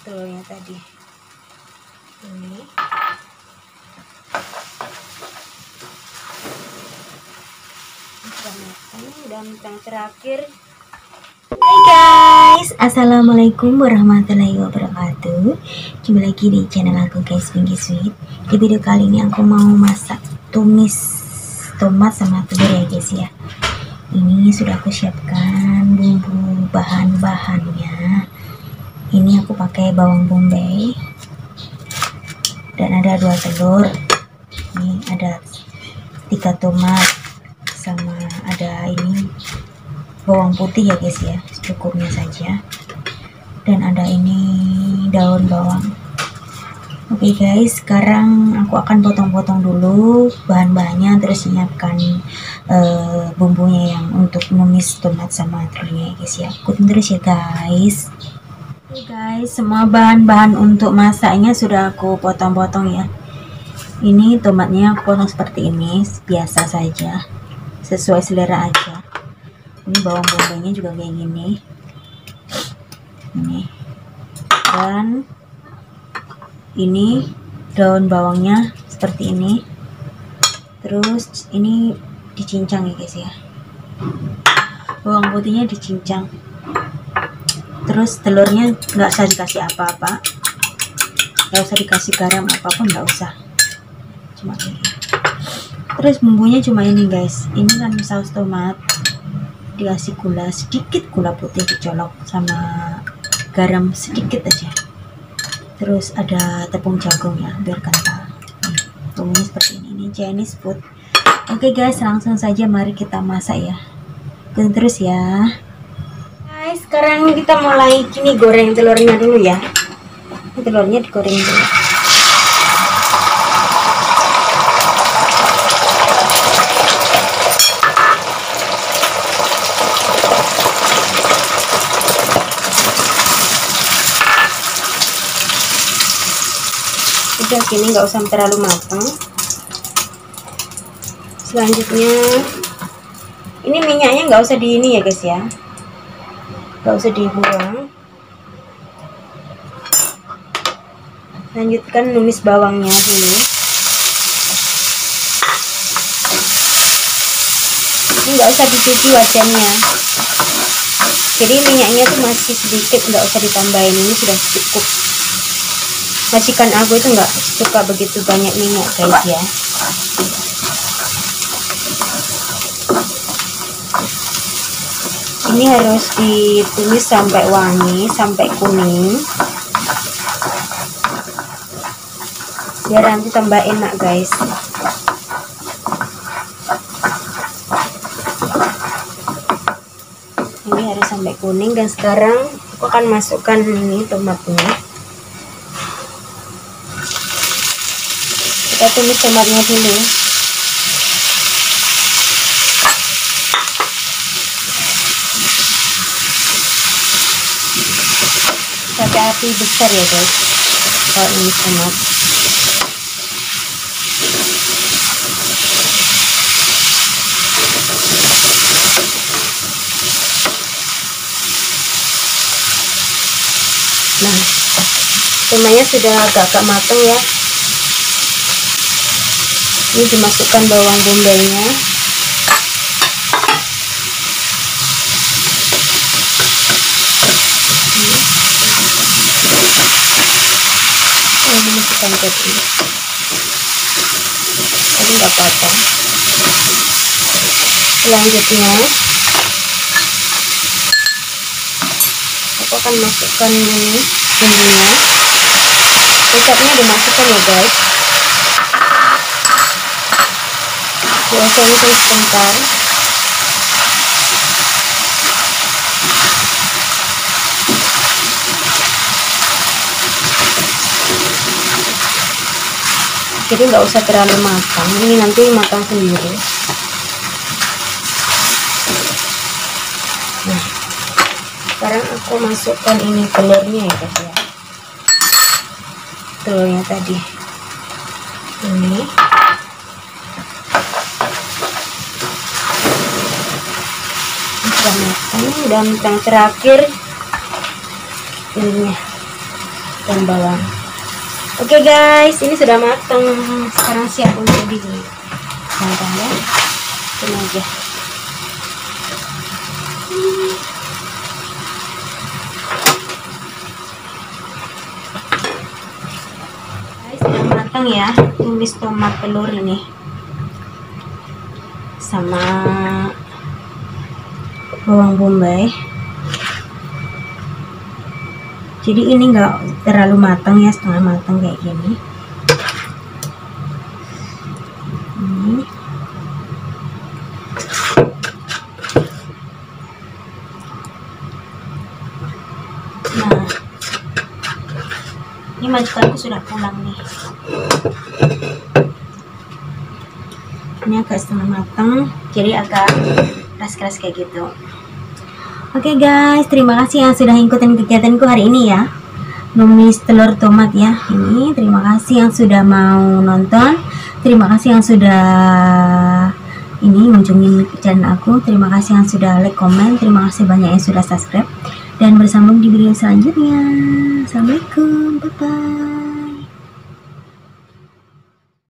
telurnya tadi. Ini dan yang terakhir. Hai guys, assalamualaikum warahmatullahi wabarakatuh. Jumpa lagi di channel aku guys, Pinky Sweet. Di video kali ini aku mau masak tumis tomat sama telur ya guys ya. Ini sudah aku siapkan bumbu bahan-bahannya. Ini aku pakai bawang bombay dan ada 2 telur. Ini ada 3 tomat sama ada ini bawang putih ya guys ya, secukupnya saja. Dan ada ini daun bawang. Oke guys, sekarang aku akan potong-potong dulu bahan-bahannya, terus siapkan bumbunya yang untuk numis tomat sama telurnya ya guys ya. Ikutin terus ya guys. Oke guys, semua bahan-bahan untuk masaknya sudah aku potong-potong ya. Ini tomatnya aku potong seperti ini, biasa saja, sesuai selera aja. Ini bawang bombaynya juga kayak gini. Ini. Dan ini daun bawangnya seperti ini. Terus ini dicincang ya guys ya. Bawang putihnya dicincang. Terus telurnya nggak usah dikasih apa-apa, nggak usah dikasih garam apapun, nggak usah, cuma ini. Terus bumbunya cuma ini guys, ini kan saus tomat, dikasih gula sedikit, gula putih dicolok sama garam sedikit aja. Terus ada tepung jagung ya biar kental. Bumbunya seperti ini Chinese food. Oke guys, langsung saja mari kita masak ya. Ikutin terus ya. Guys, sekarang kita mulai gini, goreng telurnya dulu ya. Telurnya digoreng dulu. Udah gini, nggak usah terlalu matang. Selanjutnya ini minyaknya nggak usah di ini ya guys ya, nggak usah dibuang. Lanjutkan numis bawangnya dulu. Ini nggak usah dicuci wajannya, jadi minyaknya tuh masih sedikit, nggak usah ditambahin, ini sudah cukup. Majikan aku itu nggak suka begitu banyak minyak guys ya. Ini harus ditumis sampai wangi, sampai kuning, biar nanti tambah enak guys. Ini harus sampai kuning. Dan sekarang aku akan masukkan ini tomatnya. Kita tumis tomatnya dulu. Pakai api besar ya guys kalau ini tomat. Nah, tomatnya sudah agak matang ya. Ini dimasukkan bawang bombaynya. Ini masukkan tadi nggak apa-apa. Selanjutnya aku akan masukkan ini bumbunya. Kecapnya dimasukkan ya guys, dioseng-oseng sebentar. Jadi nggak usah terlalu matang, ini nanti matang sendiri. Nah, sekarang aku masukkan ini telurnya ya guys ya. Telurnya tadi. Ini. Sudah matang. Dan yang terakhir ini dan bawang. Oke guys, ini sudah matang. Sekarang siap untuk dipanggang ya. Ini aja. Guys, sudah matang ya. Tumis tomat telur ini sama bawang bombay. Jadi ini enggak terlalu matang ya, setengah matang kayak gini. Nah, ini majikanku sudah pulang nih. Ini agak setengah matang, jadi agak keras-keras kayak gitu. Oke guys, terima kasih yang sudah ikutin kegiatanku hari ini ya, numis telur tomat ya. Ini terima kasih yang sudah mau nonton, terima kasih yang sudah ini mengunjungi channel aku, terima kasih yang sudah like, komen, terima kasih banyak yang sudah subscribe, dan bersambung di video selanjutnya. Assalamualaikum, bye bye.